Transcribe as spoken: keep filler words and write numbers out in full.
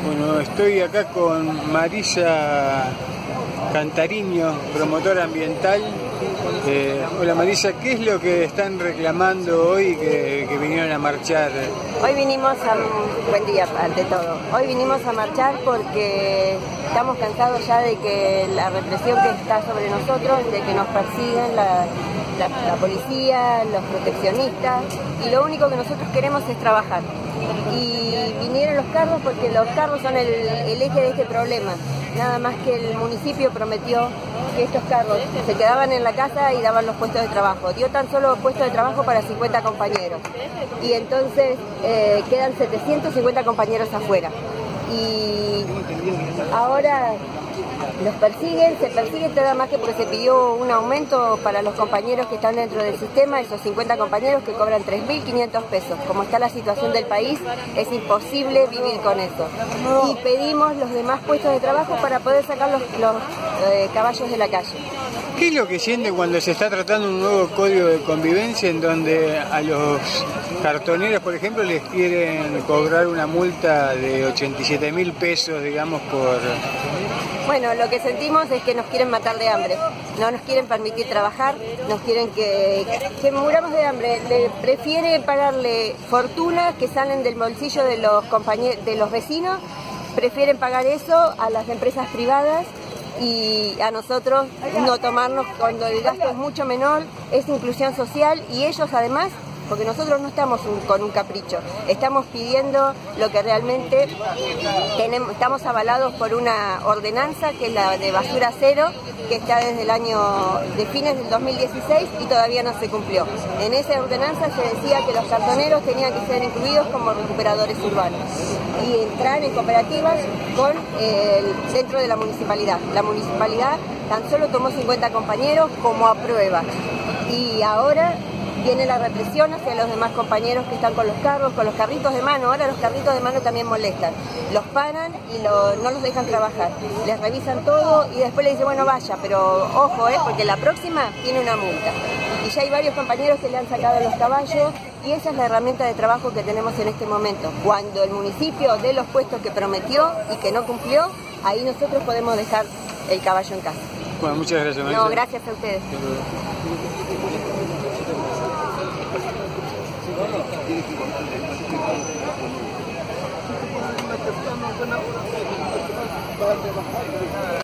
Bueno, estoy acá con Marisa Cantariño, promotora ambiental. Eh, hola Marisa, ¿qué es lo que están reclamando hoy que, que vinieron a marchar? Hoy vinimos a... Buen día, ante todo. Hoy vinimos a marchar porque estamos cansados ya de que la represión que está sobre nosotros, de que nos persiguen la, la, la policía, los proteccionistas, y lo único que nosotros queremos es trabajar. Y vinieron los carros porque los carros son el, el eje de este problema. Nada más que el municipio prometió que estos carros se quedaban en la casa y daban los puestos de trabajo. Dio tan solo puestos de trabajo para cincuenta compañeros. Y entonces eh, quedan setecientos cincuenta compañeros afuera. Y ahora los persiguen, se persiguen nada más que porque se pidió un aumento para los compañeros que están dentro del sistema, esos cincuenta compañeros que cobran tres mil quinientos pesos. Como está la situación del país, es imposible vivir con eso. Y pedimos los demás puestos de trabajo para poder sacar los, los eh, caballos de la calle. ¿Qué es lo que sienten cuando se está tratando un nuevo código de convivencia en donde a los cartoneros, por ejemplo, les quieren cobrar una multa de ochenta y siete mil pesos, digamos, por... Bueno, lo que sentimos es que nos quieren matar de hambre, no nos quieren permitir trabajar, nos quieren que, que muramos de hambre. Le prefiere pagarle fortunas que salen del bolsillo de los compañeros, de los vecinos, prefieren pagar eso a las empresas privadas y a nosotros no tomarnos cuando el gasto es mucho menor, es inclusión social y ellos además... Porque nosotros no estamos un, con un capricho, estamos pidiendo lo que realmente tenemos, estamos avalados por una ordenanza que es la de basura cero, que está desde el año de fines del dos mil dieciséis y todavía no se cumplió. En esa ordenanza se decía que los cartoneros tenían que ser incluidos como recuperadores urbanos y entrar en cooperativas con eh, dentro de la municipalidad. La municipalidad tan solo tomó cincuenta compañeros como a prueba y ahora viene la represión hacia los demás compañeros que están con los carros, con los carritos de mano. Ahora los carritos de mano también molestan. Los paran y lo, no los dejan trabajar. Les revisan todo y después les dicen, bueno, vaya, pero ojo, eh, porque la próxima tiene una multa. Y ya hay varios compañeros que le han sacado los caballos y esa es la herramienta de trabajo que tenemos en este momento. Cuando el municipio dé los puestos que prometió y que no cumplió, ahí nosotros podemos dejar el caballo en casa. Bueno, muchas gracias, Marisa. No, gracias a ustedes.